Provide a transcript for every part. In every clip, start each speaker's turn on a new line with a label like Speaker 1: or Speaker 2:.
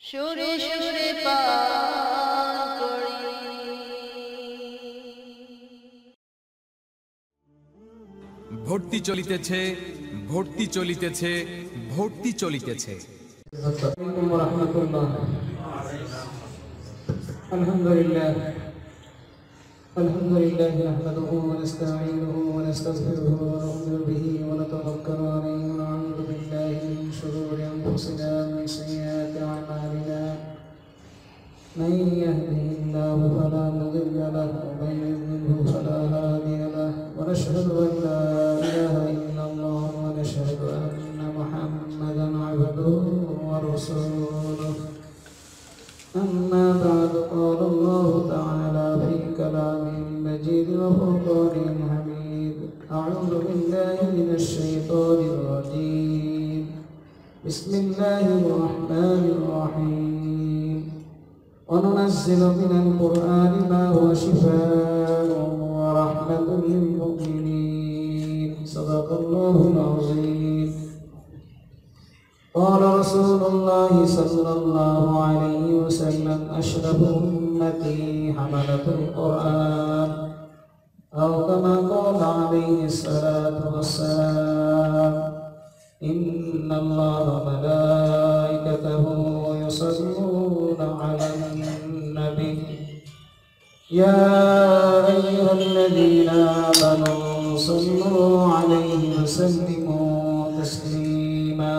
Speaker 1: সুরে সুরে পান করি।
Speaker 2: ভর্তি চলিতেছে, ভর্তি চলিতেছে, ভর্তি চলিতেছে।
Speaker 3: আলহামদুলিল্লাহ নাহমাদুহু ওয়া নাস্তাঈনুহু ওয়া নাস্তাগফিরুহু ওয়া নু'মিনু বিহি ওয়া নাতাওয়াক্কালু আলাইহি ওয়া না'উযু বিল্লাহি মিন শুরুরি আনফুসিনা ওয়া মিন sayyiati a'malina man yahdihillahu fala mudilla lahu wa man yudlilhu fala hadiya lahu wa nashhadu an la ilaha illallah wa nashhadu anna Muhammadan 'abduhu wa rasuluhu. أما بعد قال الله تعالى في كلامه المجيد وفرقانه الحميد أعوذ بالله من الشيطان الرجيم بسم الله الرحمن الرحيم وننزل من القرآن ما هو شفاء ورحمة للمؤمنين صدق الله العظيم. قال رسول الله صلى الله عليه وسلم أشرف أمتي حملة القرآن أو كما قال عليه الصلاة والسلام إن الله وملائكته يصلون على النبي يا أيها الذين آمنوا صلوا عليه وسلموا تسليما.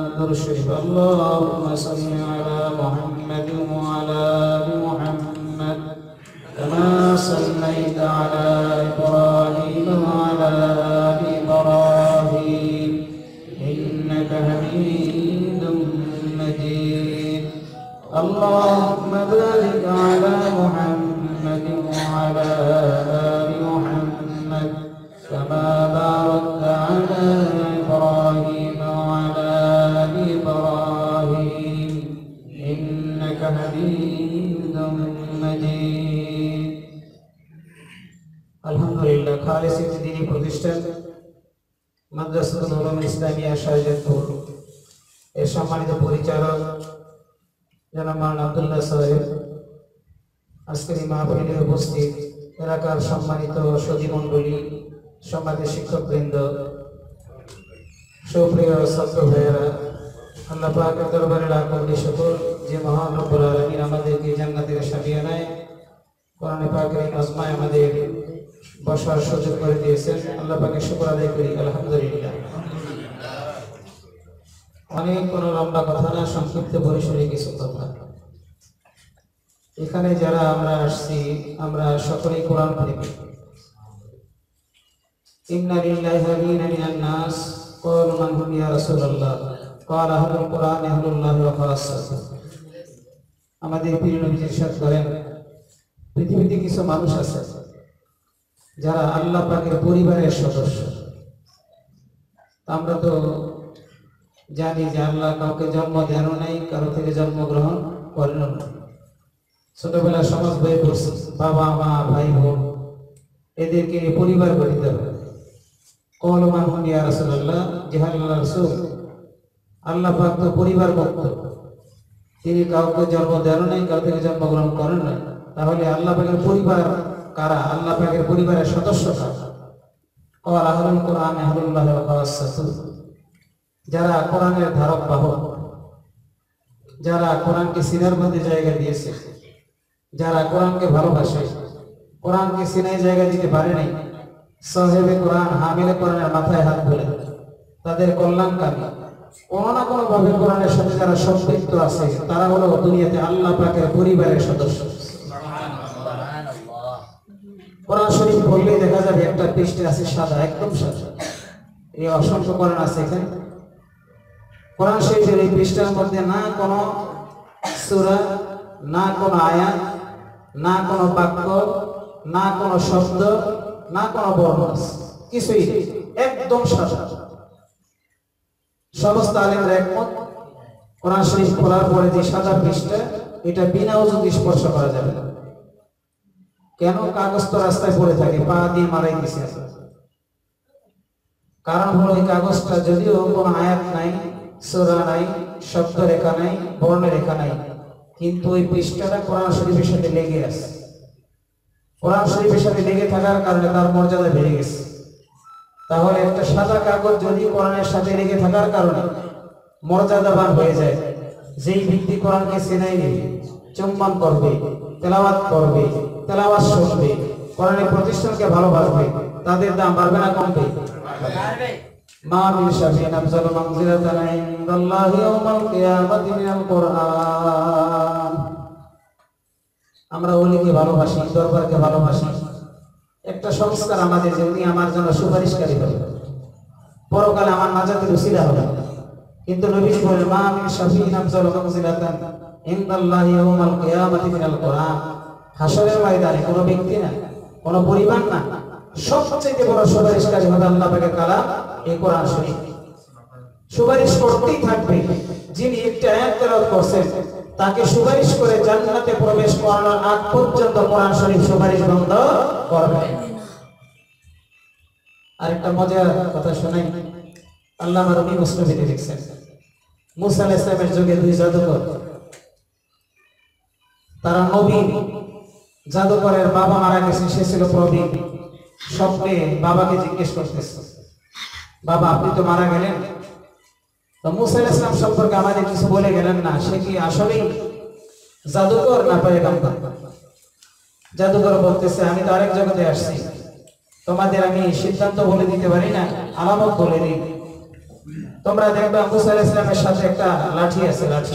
Speaker 3: اللهم صل على محمد وعلى آل محمد كما صليت على إبراهيم وعلى آل إبراهيم إنك حميد مجيد. اللهم بارك على محمد وعلى آل محمد كما باركت على إبراهيم وعلى آل إبراهيم إنك حميد مجيد. আলহামদুলিল্লাহ খালিস দ্বীনি প্রতিষ্ঠান মাদ্রাসাতুল উলুম ইসলামিয়া শাহজাদপুর এর সম্মানিত পরিচালক জনাব মাওলানা আব্দুল্লাহ সাহেব, আজকের এই মাহফিলে উপস্থিত এলাকার সম্মানিত সদী মণ্ডলী, সম্মানিত শিক্ষকবৃন্দ, সুপ্রিয় ছাত্র ভাইয়েরা, আল্লাহ পাকের দরবারে লাখ কোটি শুকর যে মহান রব্বুল আলামিন আমাদেরকে জান্নাতের সাবিয়ে নেয়, কোরআন পাকের এই মাজমায় আমাদের বসার সুযোগ করে দিয়েছেন। আল্লাহ পাকের শুকর আদায় করি আলহামদুলিল্লাহ। অনেক কোনো লম্বা কথা না, সংক্ষিপ্ত পরিসরে কিছু কথা। এখানে যারা আমরা আসছি আমরা সকলেই কোরআন প্রেমী। ইন্না লিল্লাহি ওয়া ইন্না ইলাইহি নাস ক্বালু মান হুম ইয়া রাসূলুল্লাহ ক্বালা আহলুল কুরআন আহলুল্লাহি ওয়া খাসাতুহু। আমাদের প্রিয় নবী ইরশাদ করেন, পৃথিবীতে কিছু মানুষ আছে যারা আল্লাহ পাকের পরিবারের সদস্য। আমরা তো জানি যে আল্লাহ কাউকে জন্ম দেন নাই, কারো থেকে জন্মগ্রহণ করেন না। ছোটবেলায় সমাজ বই পড়ছি, বাবা মা ভাই বোন এদেরকে পরিবার গঠিত হবে। ক্বালু মান হুম ইয়া রাসূলুল্লাহ, যে আল্লাহর রাসূল, আল্লাহ পাক তো পরিবার ভক্ত, তিনি কাউকে জন্ম দেন নাই, কারো থেকে জন্মগ্রহণ করেন নাই। তাহলে আল্লাহ পাকের পরিবার কারা? আল্লাহ পাকের পরিবারের সদস্য কারা? ক্বালা আহলুল কুরআন আহলুল্লাহি ওয়া খাসাতুহু, যারা কোরআনের ধারক বাহক, যারা কোরআনকে সিনার মধ্যে জায়গা দিয়েছে, যারা কোরআনকে ভালোবাসে, কোরআনকে সিনায় জায়গা দিতে পারে নাই, সাহেবে কোরআন হামিলে কোরআনের মাথায় হাত তুলে তাদের কল্যাণকামী, কোনো না কোনো ভাবে কোরআনের সাথে যারা সম্পৃক্ত আছে, তারা হলো দুনিয়াতে আল্লাহ পাকের পরিবারের সদস্য। কোরআন শরীফ পড়লেই দেখা যাবে একটা পৃষ্ঠা আছে সাদা, একদম সাদা। এই অসংখ্য কোরআন আছে এখানে। কোরআন শরীফের এই পৃষ্ঠার মধ্যে না কোনো সূরা, না কোনো আয়াত, না কোনো বাক্য, না কোনো শব্দ, না কোনো বর্ণ আছে, কিছুই নেই, একদম সাদা। সমস্ত আলেমরা একমত, কোরআন শরীফ খোলার পরে যে সাদা পৃষ্ঠা, এটা বিনা ওযুতে স্পর্শ করা যাবে না। কেন? কাগজ তো রাস্তায় পড়ে থাকে, পা দিয়ে মারাই দিছে। কারণ হলো এই কাগজটা যদিও কোনো আয়াত নাই, সূরা নাই, শব্দ রেখা নাই, বর্ণ রেখা নাই, কিন্তু ওই পৃষ্ঠাটা কোরআন শরীফের সাথে লেগে আছে। কোরআন শরীফের সাথে লেগে থাকার কারণে তার মর্যাদা বেড়ে গেছে। তাহলে একটা সাদা কাগজ যদি কোরআনের সাথে লেগে থাকার কারণে মর্যাদাবান হয়ে যায়, যেই ব্যক্তি কোরআনকে চেনাই নেবে, চুম্বন করবে, তেলাওয়াত করবে, তেলাওয়াত শুনবে, কোরআনের প্রতিষ্ঠানকে ভালোবাসবে, তাদের দাম বাড়বে না কমবে? মা মিন শাফিইন আফজালু মানজিলাতান ইনদাল্লাহি ইয়াওমাল কিয়ামাতি মিনাল কুরআন। আমরা ওলিকে ভালোবাসি, দরবারকে ভালোবাসি। একটা সংস্কার আমাদের যে উনি আমার জন্য সুপারিশকারী হবে, পরকালে আমার নাজাতের উসিলা হবে। কিন্তু নবীজি বলেন মা মিন শাফিইন আফজালু মানজিলাতান ইনদাল্লাহি ইয়াওমাল কিয়ামাতি মিনাল কুরআন। হাসরের ময়দানে কোনো ব্যক্তি না, কোনো পরিবার না, সবচেয়ে বড় সুপারিশকারী হবে আল্লাহ পাকের কালাম এই কোরআন শরীফ। সুপারিশ করতেই থাকবে। যিনি একটা আয়াত তেলাওয়াত করছেন তাকে সুপারিশ করে জান্নাতে প্রবেশ করানোর আগ পর্যন্ত কোরআন শরীফ সুপারিশ বন্ধ করবে। আরেকটা মজার কথা শোনাই। আল্লামা রুমি মুসনবিতে লিখছেন, মুসা আলাইহিস সালামের যুগে দুই জাদুকর, তারা নবী। জাদুকরের বাবা মারা গেছে, সে ছিল প্রবীণ। স্বপ্নে বাবাকে জিজ্ঞেস করতেছে, বাবা আপনি তো মারা গেলেন, তো মুসা আলাইহিস সালাম সম্পর্কে আমাদের কিছু বলে গেলেন না, সে কি আসলেই জাদুকর না পয়গম্বর? জাদুকর বলতেছে আমি তো আরেক জগতে আসছি, তোমাদের আমি সিদ্ধান্ত বলে দিতে পারি না, আলামত বলে দিই। তোমরা দেখবা মুসা আলাইহিস সালামের সাথে একটা লাঠি আছে, লাঠি।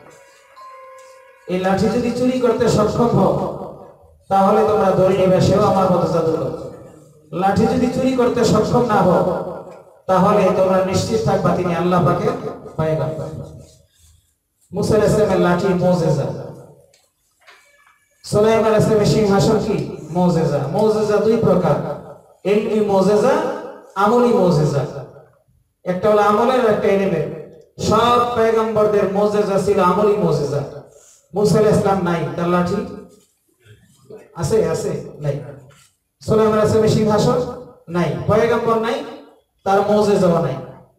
Speaker 3: এই লাঠি যদি চুরি করতে সক্ষম হও তাহলে তোমরা ধরে নেবে সেও আমার মতো জাদুকর। লাঠি যদি চুরি করতে সক্ষম না হও তাহলে তোমরা নিশ্চিত থাকবা তিনি আল্লাহ পাকের পয়গম্বর। মুসা আলাইহিস সালামের লাঠি মুজিজা, সুলাইমান আলাইহিস সালামের সিংহাসন কি মুজিজা। মুজিজা দুই প্রকার, ইলমি মুজিজা, আমলি মুজিজা। একটা হলো আমলের, একটা ইলমের। সব পয়গম্বরদের মুজিজা ছিল আমলি মুজিজা। মুসা আলাইহিস সালাম নাই, তার লাঠি আছে? আছে? নাই। সুলাইমান আলাইহিস সালামের সিংহাসন নাই, পয়গম্বর নাই, তার মুজিজাও নাই।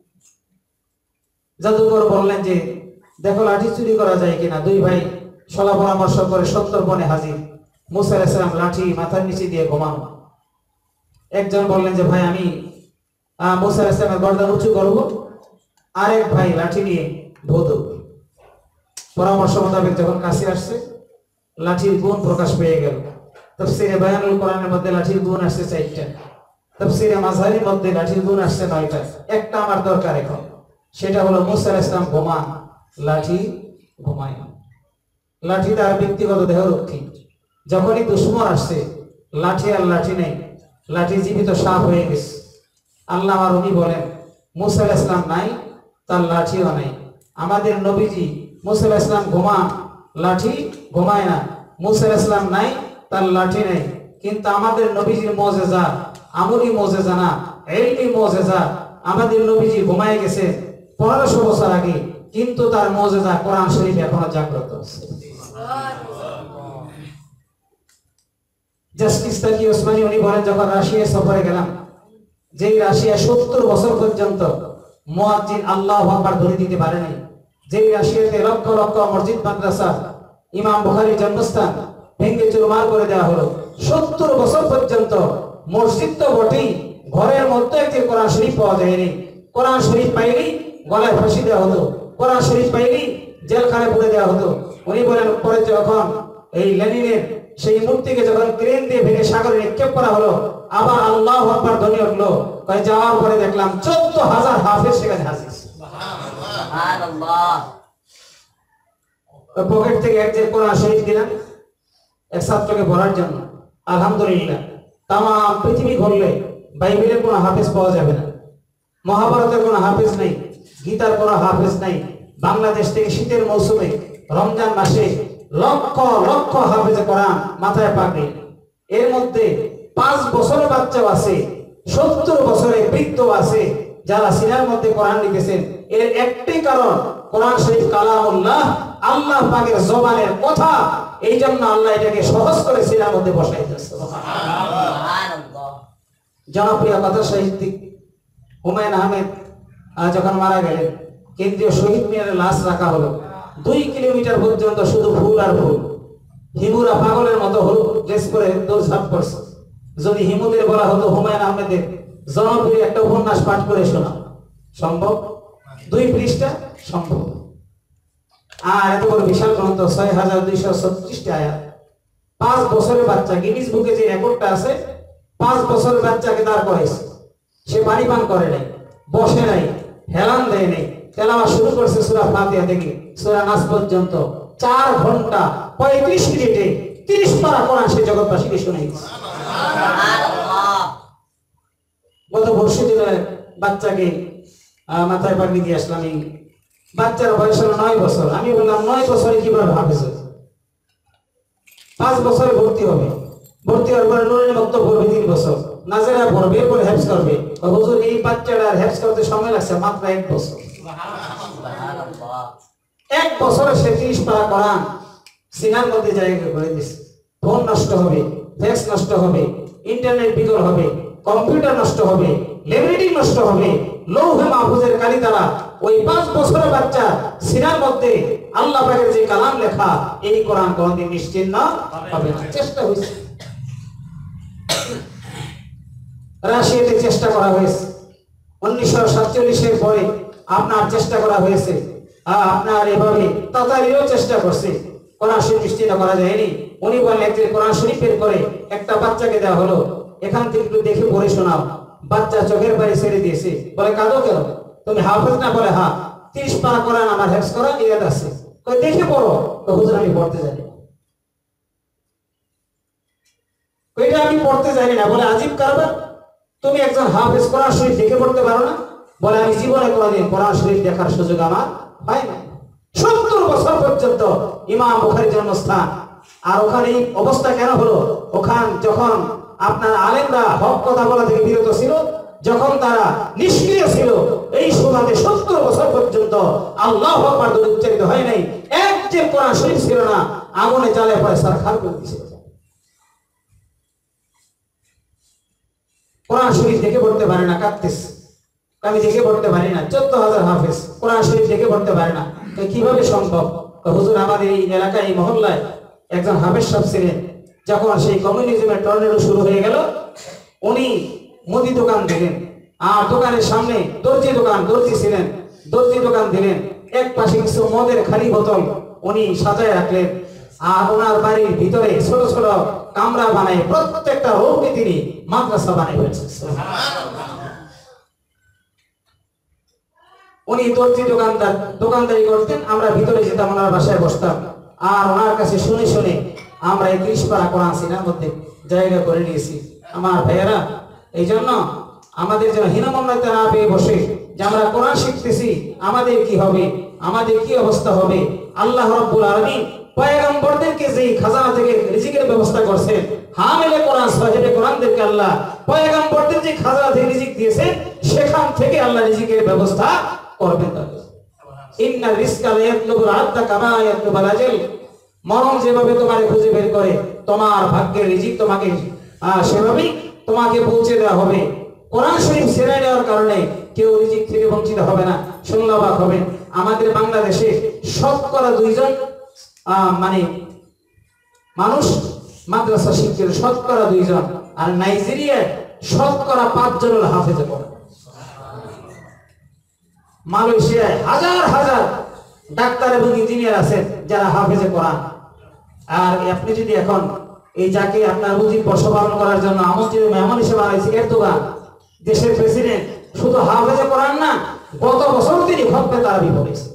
Speaker 3: জাদুকর বললেন যে দেখো লাঠি চুরি করা যায় কিনা। দুই ভাই সলা পরামর্শ করে সন্তর্পণে হাজির। মুসা আলাইহিস সালাম লাঠি মাথার নিচে দিয়ে ঘুমানো। একজন বললেন যে ভাই আমি মুসা আলাইহিস সালামের গর্দান উঁচু করব, আরেক ভাই লাঠি নিয়ে ধোদো। পরামর্শ মোতাবেক যখন কাছে আসছে লাঠির গুণ প্রকাশ পেয়ে গেল। তাফসীরে বায়ানুল কোরআনের মধ্যে লাঠির গুণ আসছে 4টা, তাফসীরে মাযহারির মধ্যে লাঠির গুণ আসছে 9টা। একটা আমার দরকার এখন, সেটা হলো মুসা আলাইহিস সালাম ঘুমান, লাঠি ঘুমায় না। লাঠি তার ব্যক্তিগত দেহরক্ষী। যখনই দুশমন আসছে লাঠি আর লাঠি নেই, লাঠি জীবিত সাপ হয়ে গেছে। আল্লামা রুমি বলেন মুসা আলাইহিস সালাম নাই, তার লাঠিও নাই। আমাদের নবীজি মুসা আলাইহিস সালাম ঘুমান, লাঠি ঘুমায় না। মুসা আলাইহিস সালাম নাই, তার লাঠি নেই, কিন্তু আমাদের নবীজির মুজিজা আমলি মুজিজা না, ইলমি মুজিজা। আমাদের নবীজি ঘুমায় গেছে 1500 বছর আগে, কিন্তু তার মুজিজা কোরআন শরীফ এখনো জাগ্রত আছে। জাস্টিস তাকি ওসমানী উনি বলেন যখন রাশিয়া সফরে গেলাম, যেই রাশিয়া 70 বছর পর্যন্ত মুয়াজ্জিন আল্লাহু আকবার ধরে দিতে পারেনি, যেই রাশিয়াতে লক্ষ লক্ষ মসজিদ মাদ্রাসা, ইমাম বুখারীর জন্মস্থান ভেঙে চুরমার করে দেওয়া হলো, 70 বছর পর্যন্ত মসজিদ তো বটেই, ঘরের মধ্যে একটি কোরআন শরীফ পাওয়া যায়নি। কোরআন শরীফ পাইলেই গলায় ফাঁসি দেওয়া হতো, কোরআন শরীফ পাইলেই জেলখানায় পুরে দেওয়া হতো। উনি বলেন পরে যখন এই লেনিনের সেই মূর্তিকে যখন ক্রেন দিয়ে ভেঙে সাগরে নিক্ষেপ করা হলো, আবার আল্লাহু আকবার ধ্বনি উঠলো। যাওয়ার পরে দেখলাম 14,000 হাফেজ সেখানে হাজির। সুবহানাল্লাহ। পকেট থেকে এক যে কোরআন শরীফ দিলাম এক ছাত্রকে পড়ার জন্য। আলহামদুলিল্লাহ, তাম পৃথিবী ঘুরলে বাইবেলের কোনো হাফেজ পাওয়া যাবে না, মহাভারতের কোনো হাফেজ নেই, গীতার কোনো হাফেজ নাই। বাংলাদেশ থেকে শীতের মৌসুমে রমজান মাসে লক্ষ লক্ষ হাফেজে কোরআন মাথায় পাগড়ি, এর মধ্যে 5 বছরের বাচ্চাও আছে, 70 বছরের বৃদ্ধ আছে, যারা সিনার মধ্যে কোরআন লিখেছেন। এর একটাই কারণ কোরআন শরীফ কালামুল্লাহ, আল্লাহ পাকের জবানের কথা। এই জন্য আল্লাহ এটাকে সহজ করে সিনার মধ্যে বসাই দিয়েছে। সুবহানাল্লাহ। জনপ্রিয় কথা সাহিত্যিক হুমায়ুন আহমেদ যখন মারা গেলেন, কেন্দ্রীয় শহীদ মিনারে লাশ রাখা হলো। 2 কিলোমিটার পর্যন্ত শুধু ফুল আর ফুল। হিমুরা পাগলের মতো হলুদ ড্রেস করে দৌড়ঝাঁপ করছে। যদি হিমুদের বলা হতো হুমায়ুন আহমেদের জনপ্রিয় একটা উপন্যাস পাঠ করে শোনা সম্ভব? 2 পৃষ্ঠা সম্ভব। আর এত বড় বিশাল গ্রন্থ 6236 আয়াত। 5 বছরের বাচ্চা, গিনিস বুকে যে রেকর্ডটা আছে, 5 বছরের বাচ্চাকে দাঁড় করাইছে। সে পানি পান করে নাই, বসে নাই, হেলান দেয় নাই, তেলাওয়াত শুরু করছে সূরা ফাতিহা থেকে সূরা নাস পর্যন্ত। 4 ঘন্টা 35 মিনিটে 30 পারা কোরআন সে জগৎবাসীকে শোনাইছে। গত বর্ষে দিনের বাচ্চাকে মাথায় পাগড়ি দিয়ে আসলাম। এই বাচ্চার বয়স হলো 9 বছর। আমি বললাম 9 বছরে কিভাবে হাফেজ হবে? 5 বছরে ভর্তি হবে, ভর্তি হওয়ার পরে নুরানি বক্তব্য পড়বে 3 বছর, নাজেরা পড়বে, এরপরে হেফজ করবে। হুজুর এই বাচ্চাটার হেফজ করতে সময় লাগছে মাত্র 1 বছর। 1 বছরে সে 30 পারা কোরআন সিনার মধ্যে জায়গা করে দিচ্ছে। ফোন নষ্ট হবে, ফ্যাক্স নষ্ট হবে, ইন্টারনেট বিকল হবে, কম্পিউটার নষ্ট হবে, ল্যামিনেটিং নষ্ট হবে, লৌহে মাহফুজের কালি দ্বারা ওই 5 বছরের বাচ্চা সিনার মধ্যে আল্লাহ পাকের যে কালাম লেখা, এই কোরআন কোনদিন নিশ্চিহ্ন হবে না। চেষ্টা হয়েছে, রাশিয়াতে চেষ্টা করা হয়েছে, 1947 পরে আপনার চেষ্টা করা হয়েছে, আপনার এভাবে তাতারিও চেষ্টা করছে, কোরআন শরীফ নিশ্চিহ্ন করা যায়নি। উনি বলেন যে কোরআন শরীফের করে একটা বাচ্চাকে দেওয়া হলো, এখান থেকে একটু দেখে পড়ে শোনাও। বাচ্চা চোখের পানি ছেড়ে দিয়েছে, বলে কাঁদো কেন? তুমি হাফেজ না? বলে হ্যাঁ। 30 পারা কোরআন আমার হেফজ করা ইয়াদ আছে। কই দেখে পড়ো। তো হুজুর আমি পড়তে জানি না। কইটা আমি পড়তে জানি না। বলে আজীব কারবার, তুমি একজন হাফেজ কোরআন শরীফ দেখে পড়তে পারো না? বলে আমি জীবনে কোনোদিন কোরআন শরীফ দেখার সুযোগ আমার হয় না। 70 বছর পর্যন্ত ইমাম বুখারীর জন্মস্থান। আর ওখানে এই অবস্থা কেন হলো? ওখান যখন আপনার আলেমরা হক কথা বলা থেকে বিরত ছিল, যখন তারা নিষ্ক্রিয় ছিল, এই সুবাদে 70 বছর পর্যন্ত আল্লাহু আকবার দরুদ উচ্চারিত হয় নাই। এক যে কোরআন শরীফ ছিল না, আগুনে জ্বালে পড়ে সারখার করে দিয়েছিল। কোরআন শরীফ দেখে পড়তে পারে না, কাঁদতেছে। আমি দেখে পড়তে পারি না। 14,000 হাফেজ কোরআন শরীফ দেখে পড়তে পারে না। তো কিভাবে সম্ভব? হুজুর আমাদের এই এলাকায়, এই মহল্লায় একজন হাফেজ সাহেব ছিলেন। যখন সেই কমিউনিজমের টর্নেডো শুরু হয়ে গেল, উনি মুদি দোকান দিলেন। আর দোকানের সামনে দর্জি ছিলেন, দর্জি দোকান দিলেন। এক পাশে কিছু মদের খালি বোতল উনি সাজায় রাখলেন। আর ওনার বাড়ির ভিতরে ছোট ছোট কামরা বানায় প্রত্যেকটা রোগকে তিনি মাদ্রাসা বানাই ফেলছেন। উনি দর্জি দোকানদারি করতেন। আমরা ভিতরে যেতাম, ওনার বাসায় বসতাম। আর ওনার কাছে শুনে শুনে আমরা এই 30 পারা কোরআন সিনার মধ্যে জায়গা করে নিয়েছি। আমার ভাইয়েরা, এই জন্য আমাদের যেন হীনমন্যতা না পেয়ে বসে যে আমরা কোরআন শিখতেছি, আমাদের কি হবে, আমাদের কি অবস্থা হবে। আল্লাহ রাব্বুল আলামিন পয়গম্বরদেরকে যেই খাজানা থেকে রিজিকের ব্যবস্থা করছেন, হামিলে কোরআন সাহেবে কোরআনদেরকে আল্লাহ পয়গম্বরদের যে খাজানা থেকে রিজিক দিয়েছেন, সেখান থেকে আল্লাহ রিজিকের ব্যবস্থা করবেন। ইন্না রিজকা লা ইয়াতলুবুল আবদা কামা ইয়াতলুবুল আজাল। মরণ যেভাবে তোমাকে খুঁজে বের করে, তোমার ভাগ্যের রিজিক তোমাকে সেভাবেই তোমাকে পৌঁছে দেওয়া হবে। কোরআন শরীফ ছেড়ে নেওয়ার কারণে কেউ রিজিক থেকে বঞ্চিত হবে না। শুনলে অবাক হবেন, আমাদের বাংলাদেশে শতকরা 2 জন মানে মানুষ মাদ্রাসা শিক্ষিত, শতকরা 2 জন। আর নাইজেরিয়ায় শতকরা 5 জন হাফেজে পড়ে। মালয়েশিয়ায় হাজার হাজার ডাক্তার এবং ইঞ্জিনিয়ার আছেন যারা হাফেজে কোরআন। আর আপনি যদি এখন এই যাকে আপনার মুজিব বর্ষ পালন করার জন্য আমন্ত্রিত মেহমান হিসেবে আনাইছে এরদোগান, দেশের প্রেসিডেন্ট, শুধু হাফেজে কোরআন না, গত বছর তিনি খতমে তারাবি পড়েছেন।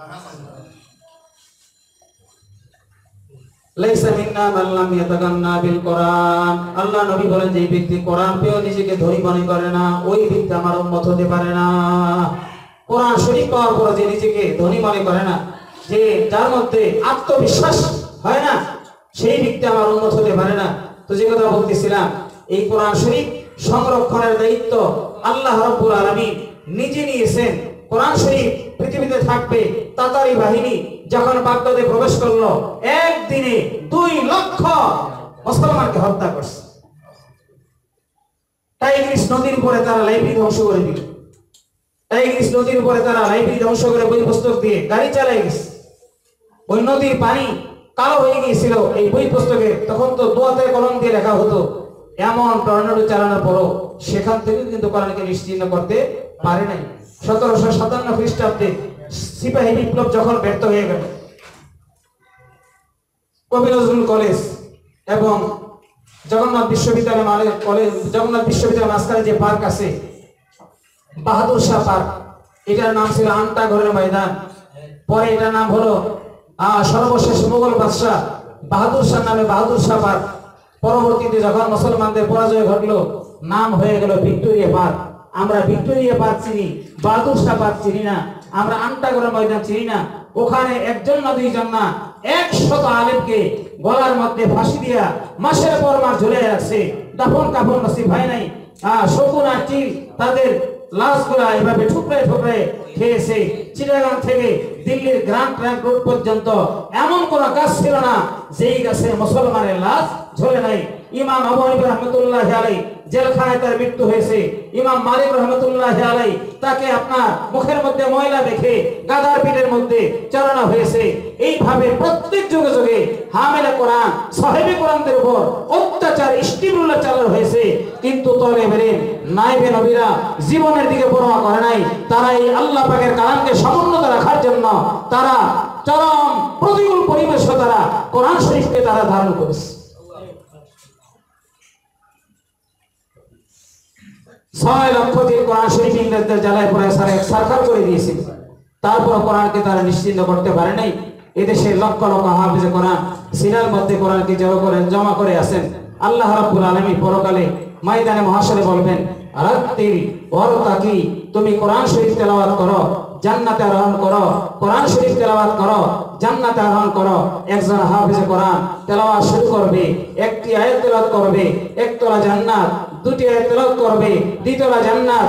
Speaker 3: লাইসা মিন্না মান লাম ইয়াতাগান্না বিল কোরআন। আল্লাহ নবী বলেন, যে ব্যক্তি কোরআন পেয়েও নিজেকে ধনী মনে করে না, ওই ব্যক্তি আমার উম্মত হতে পারে না। কোরআন শরীফ পাওয়ার পর যে নিজেকে ধনী মনে করে না, যে যার মধ্যে আত্মবিশ্বাস হয় না, সেই ব্যক্তি আমার উম্মত হতে পারে না। তো যে কথা বলতেছিলাম, এই কোরআন শরীফ সংরক্ষণের দায়িত্ব আল্লাহ রাব্বুল আলামিন নিজে নিয়েছেন। কোরআন শরীফ পৃথিবীতে থাকবে। তাতারি বাহিনী যখন বাগদাদে প্রবেশ করলো, একদিনে 2 লক্ষ মুসলমানকে হত্যা করছে। টাইগ্রিস নদীর উপরে তারা লাইব্রেরি ধ্বংস করে দিল। টাইগ্রিস নদীর উপরে তারা লাইব্রেরি ধ্বংস করে বই পুস্তক দিয়ে গাড়ি চালাই গেছে। ওই নদীর পানি কালো হয়ে গিয়েছিল এই বই পুস্তকে। তখন তো দোয়াতে কলম দিয়ে লেখা হতো। এমন টর্নেডো চালানোর পরও সেখান থেকে কিন্তু কোরআনকে নিশ্চিহ্ন করতে পারে নাই। 1757 খ্রিস্টাব্দে সিপাহী বিপ্লব যখন ব্যর্থ হয়ে গেল, কবি নজরুল কলেজ এবং জগন্নাথ বিশ্ববিদ্যালয় জগন্নাথ বিশ্ববিদ্যালয় মাঝখানে যে পার্ক আছে বাহাদুর শাহ পার্ক, এটার নাম ছিল আন্টা ঘরের ময়দান। পরে এটার নাম হলো সর্বশেষ মুঘল বাদশাহ বাহাদুর শাহ নামে বাহাদুর শাহ পার্ক। পরবর্তীতে যখন মুসলমানদের পরাজয় ঘটলো নাম হয়ে গেল ভিক্টোরিয়া পার্ক। আমরা ভিক্টোরিয়া পার্ক চিনি, বাহাদুর শাহ পার্ক চিনি না, আমরা আন্টা ঘরের ময়দান চিনি না। ওখানে একজন না দুইজন না 100 আলেমকে গলার মধ্যে ফাঁসি দিয়া মাসের পর মাস ঝুলে রাখছে। দাফন কাফন নসিব হয় নাই। শকুন আর চিল তাদের লাশগুলা এভাবে ঠুকরে ঠুকরে খেয়েছে। চিটাগাং থেকে দিল্লির গ্র্যান্ড ট্রাঙ্ক রোড পর্যন্ত এমন কোন গাছ ছিল না যেই গাছে মুসলমানের লাশ ঝুলে নাই। ইমাম আবু হানিফা রাহমাতুল্লাহি আলাইহি জেলখানায় তার মৃত্যু হয়েছে। ইমাম মালিক রাহমাতুল্লাহি আলাইহি তাকে আপনার মুখের মধ্যে ময়লা দেখে গাদার পিঠের মধ্যে চালানো হয়েছে। এইভাবে প্রত্যেক যুগে যুগে হামেলা কোরআন সাহেবে কোরআনদের উপর অত্যাচার ইস্তিমুল্লাহ চালানো হয়েছে। কিন্তু তলেবে নাইবে নবীরা জীবনের দিকে পরোয়া করে নাই। তারা এই আল্লাহ পাকের কালামকে সমুন্নত রাখার জন্য তারা চরম প্রতিকূল পরিবেশে তারা কোরআন শরীফকে তারা ধারণ করেছে। 6 লক্ষ দিন কোরআন শরীফ ইংরেজদের জ্বালায় পড়ে সরকার করে দিয়েছিল। তারপর কোরআনকে তারা নিশ্চিন্ত করতে পারে নাই। এদেশে লক্ষ লক্ষ হাফেজে কোরআন সিনার মধ্যে কোরআনকে জমা করে আছেন। আল্লাহ রাব্বুল আলামিন পরকালে ময়দানে মহাশরে বলবেন, রাত্তির ওয়ারতাকি, তুমি কোরআন শরীফ তেলাওয়াত করো, জান্নাতে আরোহণ করো। কোরআন শরীফ তেলাওয়াত করো, জান্নাতে আরোহণ করো। একজন হাফেজে কোরআন তেলাওয়াত শুরু করবে, একটি আয়াত তেলাওয়াত করবে, একতলা জান্নাত, দুটি আয়াত তেলাওয়াত করবে, দ্বিতলা জান্নাত,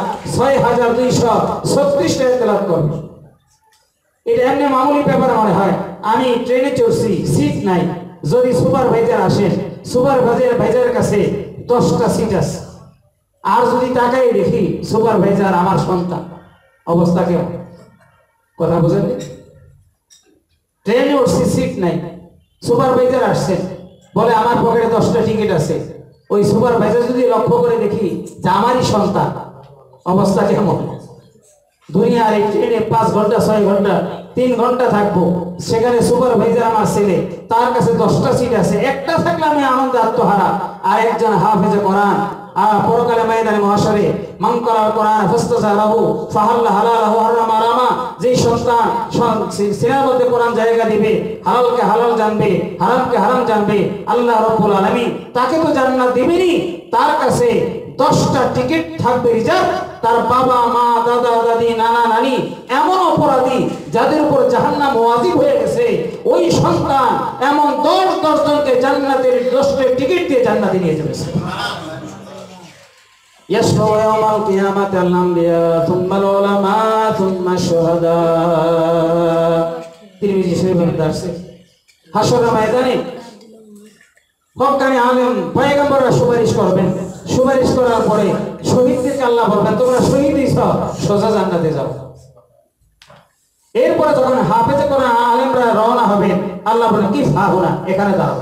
Speaker 3: 6236 আয়াত তেলাওয়াত করবে। এটা এমনি মামুলি ব্যাপার মনে হয়। আমি ট্রেনে চড়ছি, সিট নাই। যদি সুপারভাইজার আসেন, সুপারভাইজারের কাছে 10টা সিট আছে। আর যদি তাকাই দেখি সুপারভাইজার আমার সন্তান, অবস্থা কেমন? কথা বুঝেন? ট্রেনে উঠছি, সিট নাই, সুপারভাইজার আসছেন, বলে আমার পকেটে 10টা টিকিট আছে। ওই সুপারভাইজার যদি লক্ষ্য করে দেখি যে আমারই সন্তান, অবস্থা কেমন? দুনিয়ার এই ট্রেনে 5 ঘন্টা 6 ঘন্টা 3 ঘন্টা থাকবো, সেখানে সুপারভাইজার আমার ছেলে, তার কাছে 10টা সিট আছে, একটা থাকলে আমি আনন্দে আত্মহারা। আর একজন হাফেজে কোরআন পরকালে ময়দানে মহাশরে মান করার কোরআন ফাস্তাজারাহু ফাহাল্লা হালালাহু হারামা হারামা, যেই সন্তান সিনার মধ্যে কোরআন জায়গা দিবে, হালালকে হালাল জানবে, হারামকে হারাম জানবে, আল্লাহ রাব্বুল আলামিন তাকে তো জান্নাত দিবেনই, তার কাছে 10টা টিকিট থাকবে রিজার্ভ। তার বাবা মা দাদা দাদি নানা নানি এমন অপরাধী যাদের উপর জাহান্নাম ওয়াজিব হয়ে গেছে, ওই সন্তান এমন 10 জনকে জান্নাতের 10টা টিকিট দিয়ে জান্নাতে নিয়ে যাবে। يشفع يوم القيامة الأنبياء ثم العلماء ثم الشهداء। তিরমিজি শরীফের দার্সে হাশরের ময়দানে হক্কানি আলেম পয়গম্বররা সুপারিশ করবেন। সুপারিশ করার পরে শহীদদেরকে আল্লাহ বলবেন, তোমরা শহীদ হইছো, সোজা জান্নাতে যাও। এরপরে যখন হাফেজে কোরআন আলেমরা রওনা হবেন, আল্লাহ বলেন কি ফাহুনা, এখানে দাঁড়াও,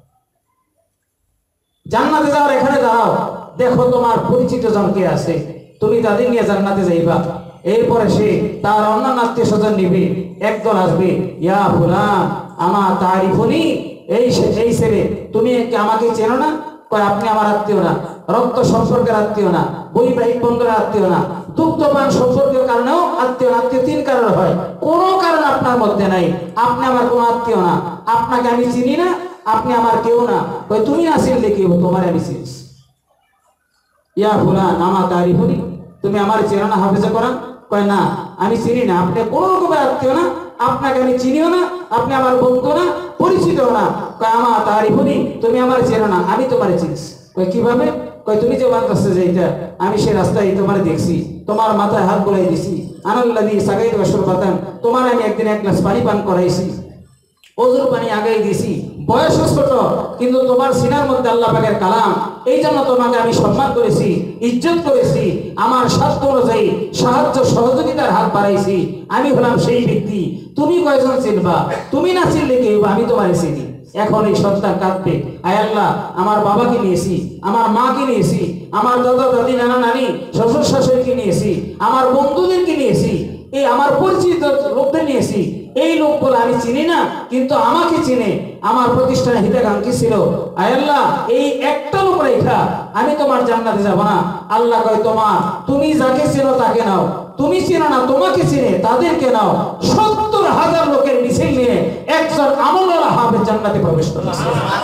Speaker 3: জান্নাতে যাও, এখানে দাঁড়াও, দেখো তোমার পরিচিত জন কে আছে, তুমি তাদের নিয়ে জান্নাতে যাইবা। এরপরে সে তার অন্যান্য আত্মীয় স্বজন নিবে, একদল আসবে, ইয়া ফুলান আমা তারিফুনি, এই ছেলে তুমি আমাকে চেনো না? কয় আপনি আমার আত্মীয় না, রক্ত সম্পর্কের আত্মীয় না, বৈবাহিক বন্ধনের আত্মীয় না, দুগ্ধপান সম্পর্কের কারণেও আত্মীয় না। আত্মীয় 3 কারণ হয়, কোনো কারণ আপনার মধ্যে নাই, আপনি আমার কোনো আত্মীয় না, আপনাকে আমি চিনি না, আপনি আমার কেউ না। কয় তুমি না চিনলে কি হবো, তোমার আমি চিনি। ইয়া ফুলান আমা তারিফুনি, তুমি আমার চেনো না হাফেজে কোরআন? কয় না আমি চিনি না, আপনি কোনো রকমের আত্মীয় না, আপনাকে আমি চিনিও না, আপনি আমার বন্ধু না, পরিচিত না। কয় আমা তারিফুনি, তুমি আমার চেনো না, আমি তোমার চিনি। কয় কিভাবে? কয় তুমি যে বাংলাদেশে যাইতা, আমি সেই রাস্তায় তোমার দেখছি, তোমার মাথায় হাত বুলাই দিছি, আনাল্লাযী সাকাইতু শুরবাতান, তোমার আমি একদিন 1 গ্লাস পানি পান করাইছি, ওজুর পানি আগাই দিছি, বয়স ছোট, কিন্তু তোমার সিনার মধ্যে আল্লাহ পাকের কালাম। এই জন্য তোমাকে আমি সম্মান করেছি, ইজ্জত করেছি, আমার সাধ্য অনুযায়ী সাহায্য সহযোগিতার হাত বাড়াইছি। আমি হলাম সেই ব্যক্তি। তুমি কয়জন চিনবা? তুমি না চিনলে কি হইবা? আমি তোমার চিনি। এখন এই সন্তান কাঁদবে, আয় আল্লাহ, আমার বাবাকে নিয়েছি, আমার মাকে নিয়েছি, আমার দাদা দাদি নানা নানি শ্বশুর শাশুড়িকে নিয়েছি, আমার বন্ধুদেরকে নিয়েছি, এই আমার পরিচিত লোকদের নিয়েছি। এই লোকগুলো আমি চিনি না, কিন্তু আমাকে চিনে, আমার প্রতিষ্ঠানে হিতাকাঙ্ক্ষী ছিল। আয় আল্লাহ, এই একটা লোক রেখা আমি তোমার জান্নাতে যাব না। আল্লাহ কয়, তুমি যাকে চেনো তাকে নাও, তুমি চেনো না তোমাকে চিনে তাদেরকে নাও। 70,000 লোকের মিছিল নিয়ে একজন আমলওয়ালা হাফেজ জান্নাতে প্রবেশ করেছে।